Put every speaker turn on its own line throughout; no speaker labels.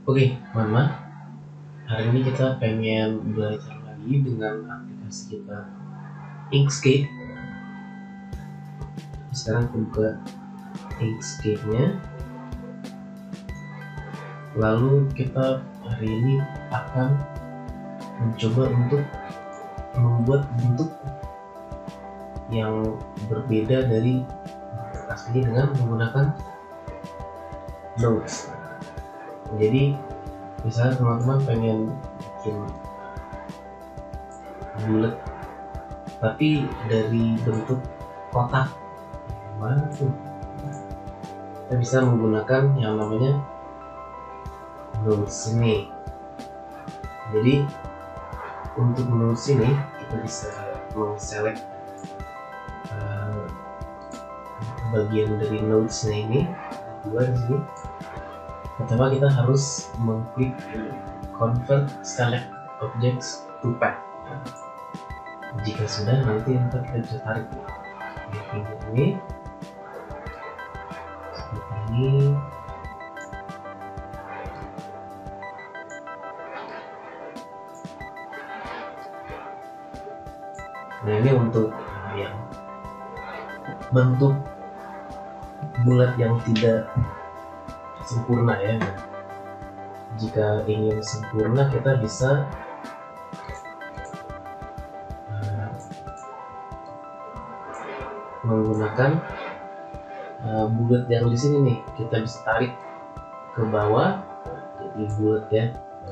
Oke, Mama, hari ini kita pengen belajar lagi dengan aplikasi kita Inkscape. Sekarang aku buka Inkscape-nya. Lalu kita hari ini akan mencoba untuk membuat bentuk yang berbeda dari bentuk aslinya dengan menggunakan nodes. Jadi misalnya teman-teman pengen bikin bulat tapi dari bentuk kotak, gimana tuh? Kita bisa menggunakan yang namanya nodes ini. Jadi untuk nodes ini kita bisa select bagian dari nodesnya ini dua di sini. Pertama kita harus mengklik convert select objects to path. Jika sudah, nanti kita bisa tarik ini seperti ini. Nah, ini untuk yang bentuk bulat yang tidak sempurna ya. Jika ingin sempurna, kita bisa menggunakan bulat yang di sini nih. Kita bisa tarik ke bawah jadi bulat ya.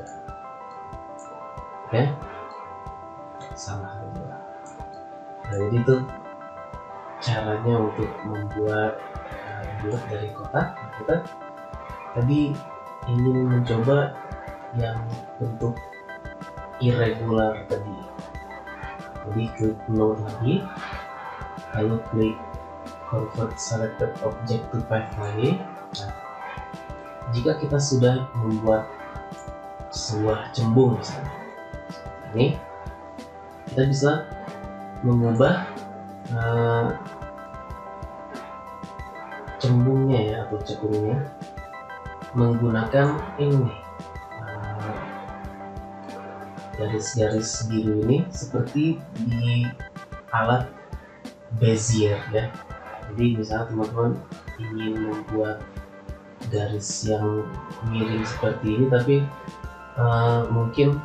Oke, salah. Nah, jadi itu caranya untuk membuat bulat dari kotak. Kita tadi ingin mencoba yang bentuk irregular tadi, jadi klik node lagi, lalu klik convert selected object to path lagi. Nah, jika kita sudah membuat sebuah cembung misalnya ini, kita bisa mengubah cembungnya ya, atau cekungnya menggunakan ini garis-garis biru ini, seperti di alat Bezier ya. Jadi misalnya teman-teman ingin membuat garis yang miring seperti ini, tapi mungkin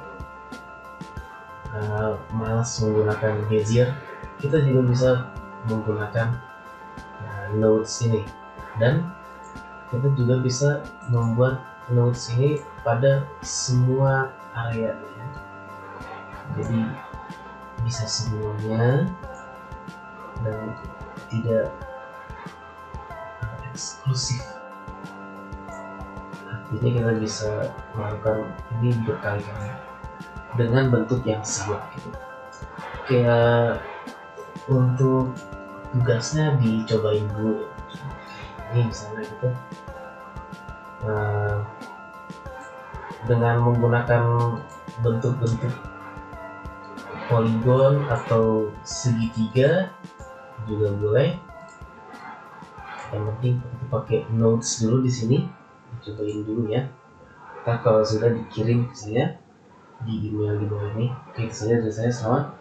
malas menggunakan Bezier, kita juga bisa menggunakan nodes ini, dan kita juga bisa membuat nodes ini pada semua area ya. Jadi bisa semuanya dan tidak eksklusif. Artinya kita bisa melakukan ini berkali-kali dengan bentuk yang sama gitu. Kayak untuk tugasnya dicobain dulu ya. Ini misalnya gitu, dengan menggunakan bentuk-bentuk poligon atau segitiga juga boleh. Yang penting kita pakai nodes dulu di sini, cobain dulu ya. Kalau sudah dikirim ke saya di email di bawah ini. Oke, saya dari saya, selamat